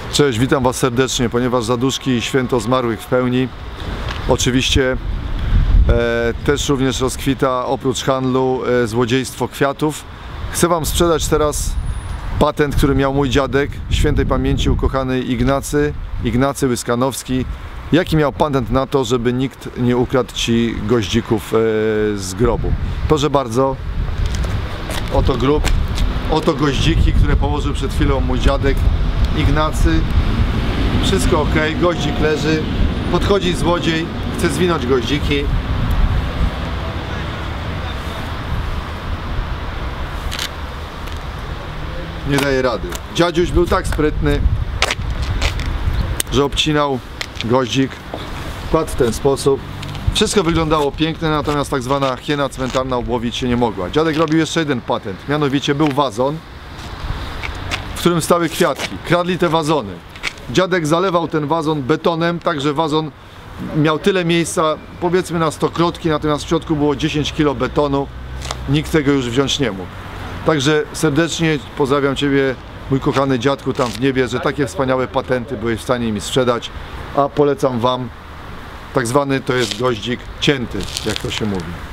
Cześć, witam Was serdecznie, ponieważ zaduszki i święto zmarłych w pełni. Oczywiście też również rozkwita oprócz handlu złodziejstwo kwiatów. Chcę Wam sprzedać teraz patent, który miał mój dziadek, świętej pamięci ukochany Ignacy Łyskanowski. Jaki miał patent na to, żeby nikt nie ukradł Ci goździków z grobu. Proszę bardzo, oto grób, oto goździki, które położył przed chwilą mój dziadek Ignacy. Wszystko ok, goździk leży. Podchodzi złodziej, chce zwinąć goździki. Nie daje rady. Dziadziuś był tak sprytny, że obcinał goździk, kładł w ten sposób. Wszystko wyglądało pięknie, natomiast tak zwana hiena cmentarna obłowić się nie mogła. Dziadek robił jeszcze jeden patent, mianowicie był wazon, w którym stały kwiatki. Kradli te wazony. Dziadek zalewał ten wazon betonem, tak że wazon miał tyle miejsca, powiedzmy na 100 krotki, natomiast w środku było 10 kg betonu. Nikt tego już wziąć nie mógł. Także serdecznie pozdrawiam Ciebie, mój kochany dziadku tam w niebie, że takie wspaniałe patenty byłeś w stanie mi sprzedać, a polecam Wam, tak zwany to jest goździk cięty, jak to się mówi.